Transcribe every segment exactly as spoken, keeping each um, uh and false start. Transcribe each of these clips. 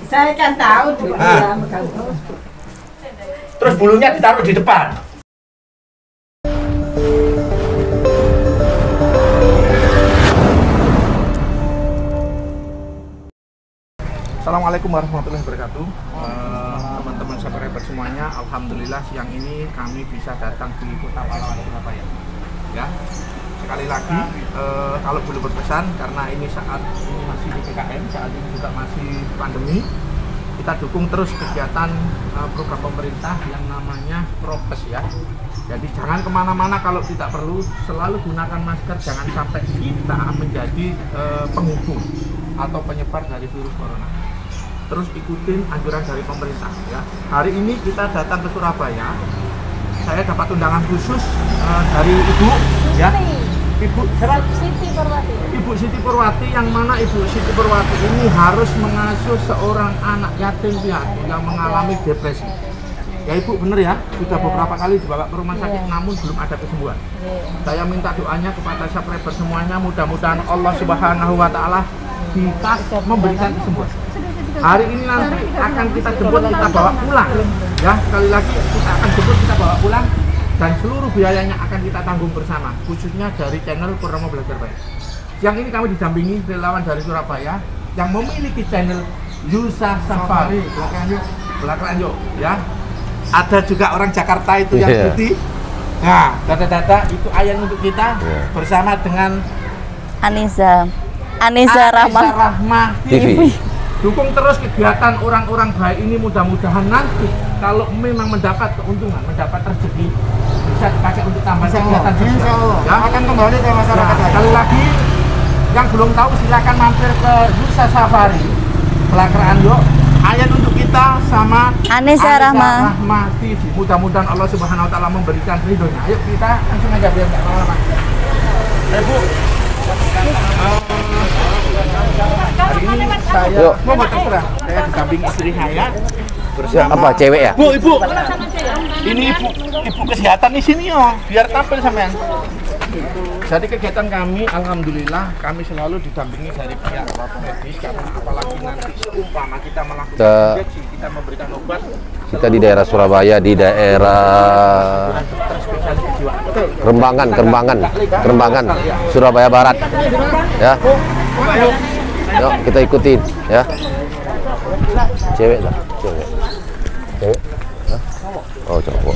Saya kan tahu dulu ya, megang terus. Terus bulunya ditaruh di depan. Assalamualaikum warahmatullahi wabarakatuh. Teman-teman uh, subscriber semuanya, alhamdulillah siang ini kami bisa datang di Kota Pahlawan Surabaya. Ya, sekali lagi uh, kalau boleh berpesan, karena ini saat ini masih di P K M, saat ini juga masih pandemi, kita dukung terus kegiatan uh, program pemerintah yang namanya prokes ya. Jadi jangan kemana-mana kalau tidak perlu, selalu gunakan masker, jangan sampai kita menjadi uh, penghubung atau penyebar dari virus corona. Terus ikutin anjuran dari pemerintah ya. Hari ini kita datang ke Surabaya. Saya dapat undangan khusus uh, dari Ibu ya. Ibu Siti Purwati. Ibu Siti Purwati, yang mana Ibu Siti Purwati ini harus mengasuh seorang anak yatim piatu yang mengalami depresi. Ya Ibu, bener ya, sudah beberapa kali dibawa ke rumah sakit namun belum ada kesembuhan. Saya minta doanya kepada subscriber semuanya, mudah-mudahan Allah Subhanahu wa taala kita memberikan kesembuhan. Hari ini nanti akan kita jemput, kita bawa pulang ya. Sekali lagi kita akan jemput, kita bawa pulang, dan seluruh biayanya akan kita tanggung bersama, khususnya dari channel Purnomo Belajar Baik. Yang ini kami didampingi relawan dari Surabaya yang memiliki channel Yusa Safari Belakang Yuk ya. Ada juga orang Jakarta itu yang yeah. putih. Nah, data-data itu ayat untuk kita yeah. bersama dengan Anissa Anissa Rahma Rahma T V. Dukung terus kegiatan orang-orang baik ini, mudah-mudahan nanti kalau memang mendapat keuntungan, mendapat rezeki, bisa dipakai untuk tambah kegiatan sosial. Ya, akan kembali ke masyarakat. Nah, sekali lagi, yang belum tahu silakan mampir ke Yusa Safari Belakang Yuk. Ayat untuk kita sama Anissa Rahma Rahma T V. Mudah-mudahan Allah Subhanahu wa taala memberikan ridhonya. Ayo kita langsung aja biar enggak lama-lama. Eh Bu. Hari ini saya Yuk. mau terserah. Saya didamping istri saya bersama Apa, cewek ya? Bu, Ibu. Ini Ibu, Ibu kesehatan di sini yo, biar tampil sampean. Jadi kegiatan kami, alhamdulillah, kami selalu didampingi dari pihak medis, karena apalagi nanti seumpama kita melakukan Kita- injeksi, kita memberikan obat. Kita di daerah Surabaya, di daerah Dokter spesialis kejiwaan. Betul. Kerembangan, Kerembangan, Kerembangan, Surabaya Barat. Ya, Ayo. yuk kita ikutin ya. Cewek lah, cewek. Cewek. Hah? Oh, cowok.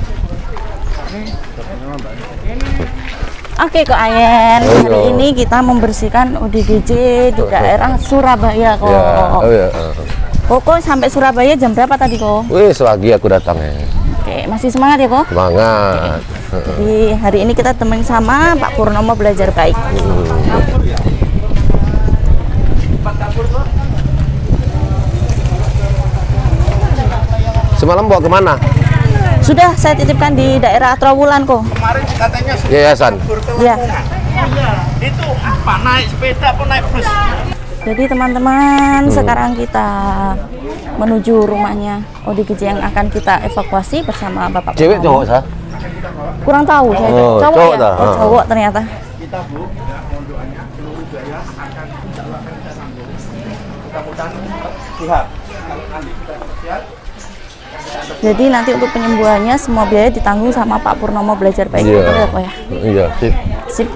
Oke kok Ayen, Oh, hari iya. ini kita membersihkan O D G J di daerah Surabaya kok. Ya, oh ya. Koko sampai Surabaya jam berapa tadi kok? Wih, selagi aku datang ya. Oke, masih semangat ya kok? Semangat. Jadi hari ini kita temenin sama Pak Purnomo Belajar Baik. Semalam bawa kemana? Sudah saya titipkan di daerah Trawulan kok. Kemarin katanya sudah Yayasan. Iya. Itu apa, naik sepeda apa naik bus? Jadi teman-teman, sekarang kita menuju rumahnya O D G J yang akan kita evakuasi bersama Bapak Cewek Purnomo. cowok sah? Kurang tahu saya. Oh, cowok, cowok ya? dah. Oh, Ah. cowok ternyata. Kita Bu, ya, mohon doanya seluruh biaya akan insya Allah akan kita tanggung. Mudah-mudahan sehat. Kalau nanti kita sehat, Jadi nanti untuk penyembuhannya semua biaya ditanggung sama Pak Purnomo Belajar Baik. Iya. Betul ya kok ya? Iya, sip. Sip.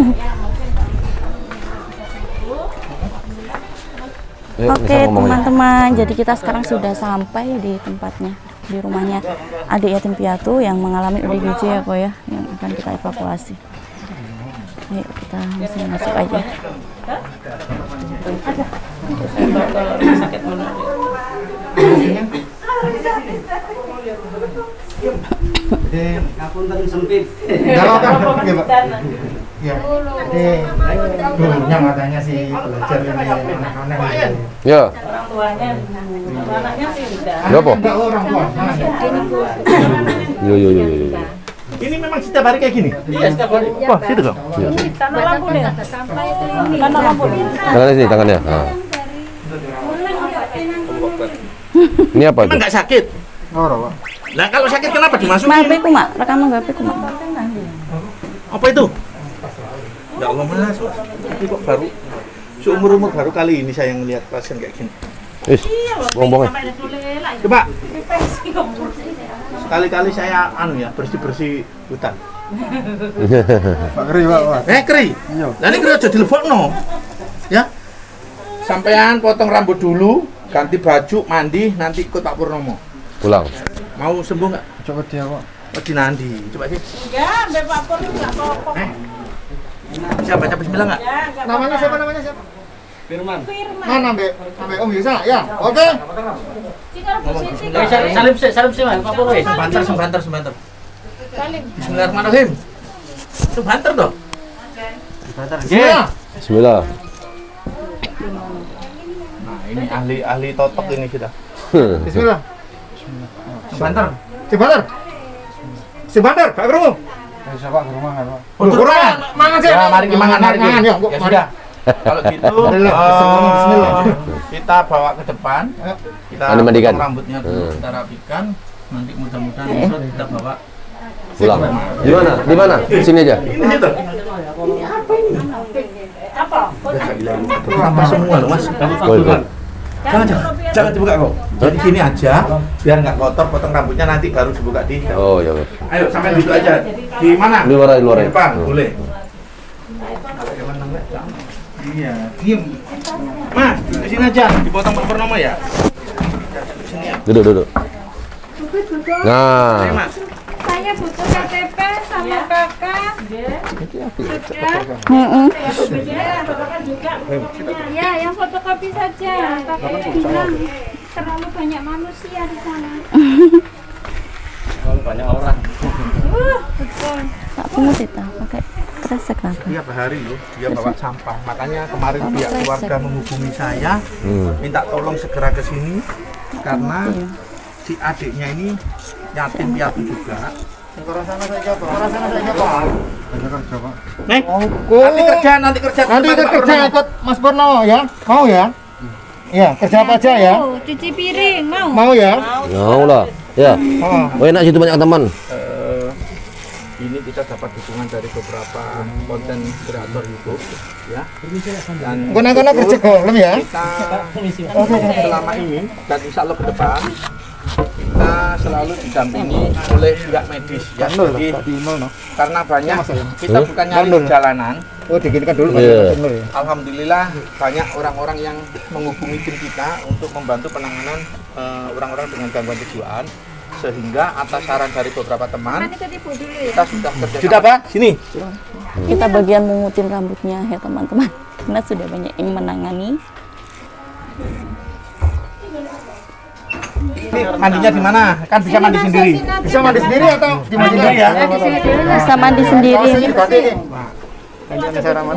Yuk, Oke bisa ngomong ya. teman-teman, jadi kita sekarang sudah sampai di tempatnya, di rumahnya adik yatim piatu yang mengalami O D G J ya kok ya, yang akan kita evakuasi. Yuk kita langsung masuk aja. Ngapunten sempit. Kalau kan, ya Pak. Ya, jadi dulunya katanya sih belajar ini anak-anak gitu. Ya. Orang tuanya, anaknya sih udah. Ya apa? Enggak orang tua. Yo yo yo yo. Ini memang setiap hari kayak gini? Iya, setiap hari. Wah, situ dong. Tanah lampu nih. Tanah lampu nih. Tangannya sini, tangannya. Nah. Ini apa itu? Emang nggak sakit? Oh, nah kalau sakit kenapa dimasukin? Mabe ku mak, rekaman gape ku mak. Apa itu? Ya Allah mas, ini kok baru seumur umur baru kali ini saya ngelihat pasien kayak gini. Is, bohong-bohong. Coba. Sekali-kali saya anu ya, bersih-bersih hutan. Pak Keri, Pak. Pak. Eh, Keri. Iya. Lah ini Keri aja dilebokno. Ya. Sampean potong rambut dulu, ganti baju, mandi, nanti ikut Pak Purnomo. Pulang. Mau sembuh nggak? Coba dia, Pak. Oh, di Nandi. Coba sih. Ya, Mbak Pak Pur enggak apa-apa. Eh. Siapa baca bismillah nggak? Ya, enggak Namanya siapa namanya siapa? Firman. Mana, Mbak? Mbak Om Yusa, ya. Oke. Cikar posisi. Salim sih, salim sih, Pak Pur. Sebentar, sebentar, sebentar. Salim. Bismillahirrahmanirrahim. Sebentar dong. Bismillah. Bismillah. Nah, ini ahli-ahli totok ini kita. Bismillah. Sebentar. Sebentar. Sebentar, Pak Kru. Eh, siapa ke rumah kan, Pak? Oh, kurang. Mangan sih. Ya, mari mangan, mari. Mangan, ya, Ya mari. sudah. Kalau gitu, Bismillah. eh, Bismillah. kita bawa ke depan. Ayo. Kita Anu mandikan. potong rambutnya dulu, Hmm. kita rapikan. Nanti mudah-mudahan besok kita bawa. Pulang. Di mana? Di mana? Sini aja. Ini situ. Apa? Apa semua loh, Mas? Boleh, boleh. Jangan, jangan, jangan dibuka kok. Jadi sini aja, biar nggak kotor. Potong rambutnya nanti baru dibuka di dalam. Oh, ya. Pak. Ayo sampai duduk aja. Di mana? Di luar, di luar. Di depan, Hmm. boleh. Iya, diem. Mas, di sini aja. Dipotong Pak Purnomo ya. Sini ya. Duduk, duduk. Ayo, Nah, Mas. Saya butuh K T P sama kakak. Sudah? Mm-mm. Ya, yang fotokopi saja. Kakak bilang terlalu banyak manusia di sana. Banyak orang. Uh, betul. Tak pungut itu, pakai kresek lah. Tiap hari loh, dia bawa sampah. Makanya kemarin pihak keluarga menghubungi saya, hmm. minta tolong segera ke sini karena si adiknya ini yatim piatu juga. Orang sana saya siapa? Orang sana saya siapa? Banyak kerja, Pak. Nih, Oke. nanti kerja, nanti kerja. Nanti Pak ikut kerja Purnomo. ikut Mas Purno ya? Mau ya? Iya, kerja apa aja ya? Oh, cuci piring, mau? Mau ya? mau lah. Ya. Oh. Oh, enak situ banyak teman. Eh, ini kita dapat dukungan dari beberapa konten kreator YouTube, ya. Dan Kono-kono kerja golem ya? kita selama ini dan insya Allah ke depan kita selalu didampingi oleh pihak medis, ya. Jadi karena banyak kita bukan nyari di jalanan. Oh, diginikan dulu Iya. Mas ya. Alhamdulillah banyak orang-orang yang menghubungi tim kita untuk membantu penanganan eh, orang-orang dengan gangguan kejiwaan, sehingga atas saran dari beberapa teman Nanti ketipu dulu ya. kita sudah kerja. Sudah Pak? Sini. Kita bagian mengutin rambutnya ya teman-teman. Karena sudah banyak yang menangani. Ini mandinya di mana? Kan bisa mandi sendiri. Bisa mandi sendiri atau di mandi Sendiri ya. Bisa mandi sendiri. Gantian cara mana?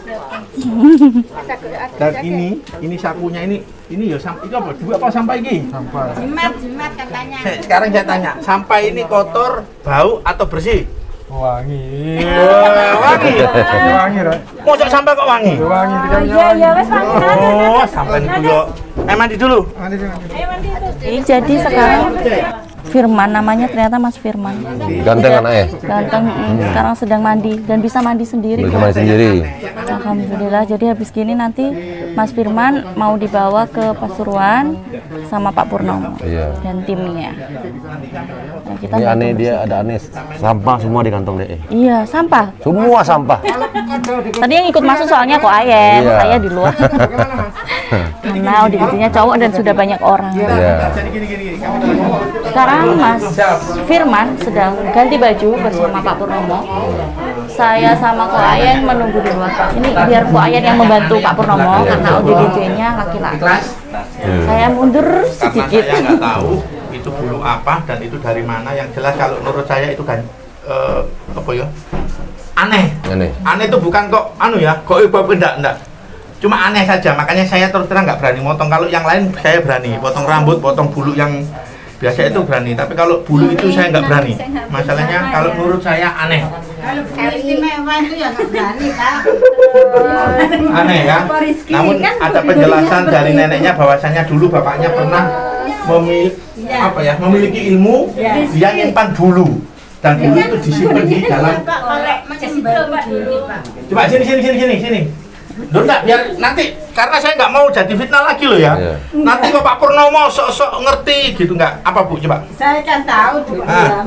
Dan ini, ini sakunya ini, ini ya sam, itu apa? Dua apa sampah ini? Sampah. Jimat, jimat katanya. Se- Sekarang saya tanya, sampah ini kotor, bau atau bersih? Wangi. Wah, wangi. Wangi, Pak. Mosok sampah kok wangi? Wangi tidak Iya, iya, wes mandi. Oh, sampai itu yo. Eh mandi dulu. Mandi sih, mandi. Ayo mandi itu. Ini jadi sekarang Firman namanya ternyata Mas Firman. Ganteng anaknya. Ganteng, mm, sekarang sedang mandi dan bisa mandi sendiri. Bisa main sendiri. Alhamdulillah. Jadi habis gini nanti Mas Firman mau dibawa ke Pasuruan sama Pak Purnomo Iya. dan timnya. Nah, kita Ini mau aneh tunggu. dia ada aneh. Sampah semua di kantong deh. Iya, sampah. Semua sampah. Tadi yang ikut masuk soalnya kok Ayen, Iya. saya di luar. Karena audisinya cowok dan sudah banyak orang. Iya. Jadi gini gini gini. Kamu dulu. Sekarang Mas Firman sedang ganti baju bersama Pak Purnomo. Saya sama Ko Ayen menunggu di luar. Ini biar Ko Ayen yang membantu Pak Purnomo karena O D G J-nya laki-laki. Ikhlas? Saya mundur Karena sedikit. saya nggak tahu itu bulu apa dan itu dari mana. Yang jelas kalau menurut saya itu kan eh, apa ya? Aneh. Aneh. Aneh itu bukan kok anu ya, kok ibu enggak enggak. Cuma aneh saja, makanya saya terus terang nggak berani motong. Kalau yang lain saya berani, potong rambut, potong bulu yang biasa itu berani. Tapi kalau bulu itu saya nggak berani. Masalahnya kalau menurut saya aneh. Kalau istimewa itu ya nggak berani, Kak. Aneh ya. Namun ada penjelasan dari neneknya bahwasanya dulu bapaknya pernah memiliki apa ya, memiliki ilmu dia nyimpan bulu dan bulu itu disimpan di dalam. Pak, oleh macam itu, Pak, dulu, Pak. Coba sini sini sini sini sini. Loh enggak, biar nanti karena saya nggak mau jadi fitnah lagi loh ya. Iya. Nanti kok Pak Purnomo sok-sok ngerti gitu nggak? Apa Bu coba? Saya kan tahu dulu Ah. ya.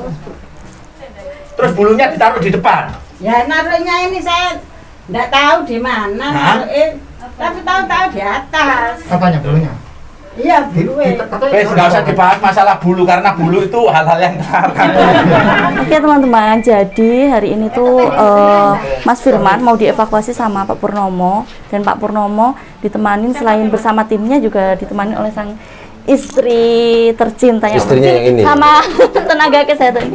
Terus bulunya ditaruh di depan. Ya naruhnya ini saya nggak tahu di mana Hah? naruhin, tapi tahu-tahu di atas. Apanya dulunya? Iya bulunya. Wes nggak usah dibahas masalah bulu karena bulu itu hal-hal yang Oke teman-teman, jadi hari ini tuh eh, Mas Firman mau dievakuasi sama Pak Purnomo, dan Pak Purnomo ditemanin selain bersama timnya juga ditemani oleh sang istri tercintanya Istrinya yang ini. sama tenaga kesehatan.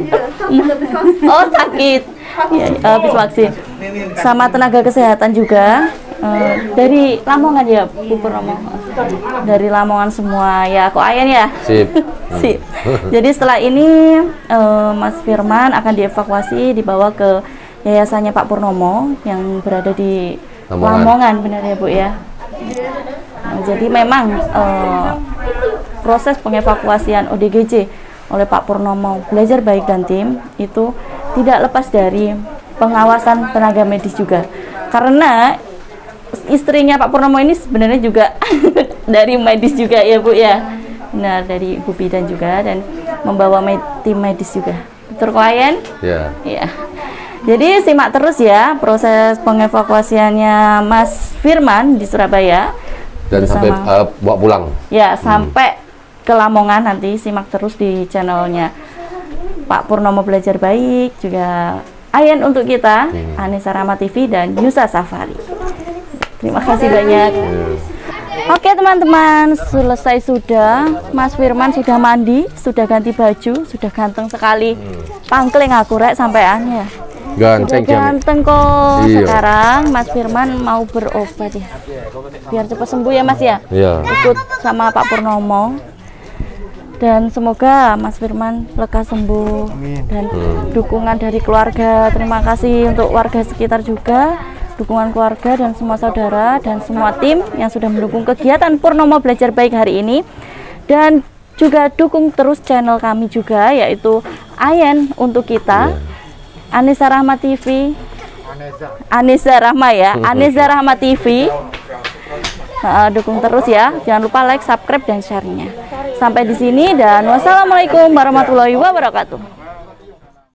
Oh sakit, ya, habis vaksin. Sama tenaga kesehatan juga eh, dari Lamongan ya Bu Purnomo. Dari Lamongan semua ya, kok Ayan ya. Sip. Sip. Jadi setelah ini eh, Mas Firman akan dievakuasi dibawa ke yayasannya Pak Purnomo yang berada di Lamongan. Lamongan, benar ya Bu ya. Nah, jadi memang eh, proses pengevakuasian O D G J oleh Pak Purnomo Belajar Baik dan tim itu tidak lepas dari pengawasan tenaga medis juga, karena istrinya Pak Purnomo ini sebenarnya juga dari medis juga ya Bu ya. Benar, dari Ibu Bidan juga, dan membawa med tim medis juga. Betul klien? Ya. Iya. Jadi simak terus ya proses pengevakuasiannya Mas Firman di Surabaya. Dan sampai bersama- uh, bawa pulang. Ya, sampai ke Lamongan nanti simak terus di channelnya Pak Purnomo Belajar Baik, juga Ayan untuk kita, Anissa Rahma T V dan Yusa Safari. Terima kasih banyak. Oke teman-teman, selesai sudah. Mas Firman sudah mandi, sudah ganti baju, sudah ganteng sekali. Pangkling aku rek sampean ya. Ganteng Sudah jam. ganteng kok. Iya. Sekarang Mas Firman mau berobat ya, biar cepat sembuh ya Mas ya. Iya. Ikut sama Pak Purnomo, dan semoga Mas Firman lekas sembuh dan dukungan dari keluarga. Terima kasih untuk warga sekitar juga, dukungan keluarga dan semua saudara dan semua tim yang sudah mendukung kegiatan Purnomo Belajar Baik hari ini. Dan juga dukung terus channel kami juga, yaitu Ayan untuk kita, Anissa Rahma T V, Anissa Rahma ya, Anissa Rahma T V. Nah, dukung terus ya, jangan lupa like, subscribe dan share-nya. Sampai di sini dan wassalamualaikum warahmatullahi wabarakatuh.